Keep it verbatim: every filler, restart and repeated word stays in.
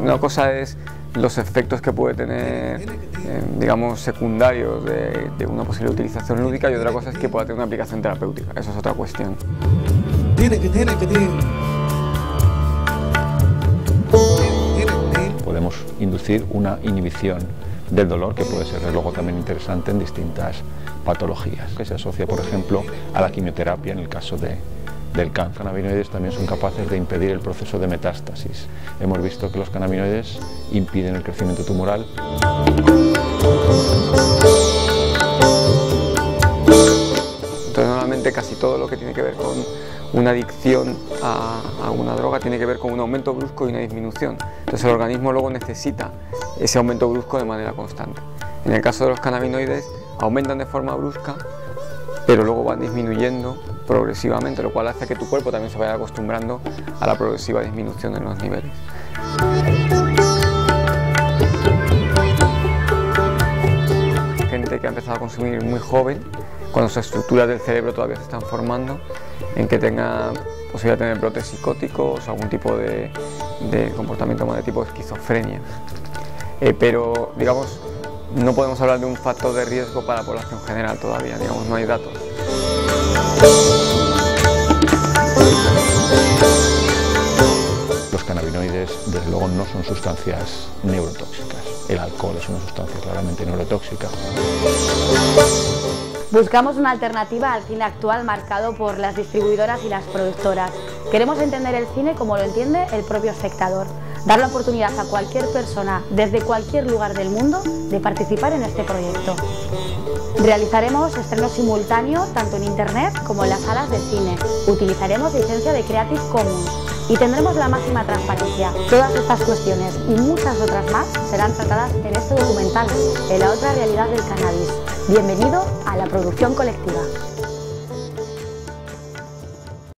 una cosa es los efectos que puede tener, eh, digamos, secundarios de, de una posible utilización lúdica, y otra cosa es que pueda tener una aplicación terapéutica. Eso es otra cuestión. Podemos inducir una inhibición del dolor, que puede ser luego también interesante en distintas patologías, que se asocia, por ejemplo, a la quimioterapia en el caso de, del cáncer. Los cannabinoides también son capaces de impedir el proceso de metástasis. Hemos visto que los cannabinoides impiden el crecimiento tumoral. Entonces, normalmente casi todo lo que tiene que ver con una adicción a, a una droga tiene que ver con un aumento brusco y una disminución. Entonces el organismo luego necesita ese aumento brusco de manera constante. En el caso de los cannabinoides, aumentan de forma brusca, pero luego van disminuyendo progresivamente, lo cual hace que tu cuerpo también se vaya acostumbrando a la progresiva disminución de los niveles. Gente que ha empezado a consumir muy joven, cuando sus estructuras del cerebro todavía se están formando, en que tenga posibilidad de tener brotes psicóticos o algún tipo de, de comportamiento más de tipo esquizofrenia. Eh, pero, digamos, no podemos hablar de un factor de riesgo para la población general todavía, digamos, no hay datos. Los cannabinoides, desde luego, no son sustancias neurotóxicas. El alcohol es una sustancia claramente neurotóxica. Buscamos una alternativa al cine actual marcado por las distribuidoras y las productoras. Queremos entender el cine como lo entiende el propio espectador. Dar la oportunidad a cualquier persona, desde cualquier lugar del mundo, de participar en este proyecto. Realizaremos estrenos simultáneos tanto en internet como en las salas de cine. Utilizaremos licencia de Creative Commons y tendremos la máxima transparencia. Todas estas cuestiones y muchas otras más serán tratadas en este documental, en la otra realidad del cannabis. Bienvenido a la producción colectiva.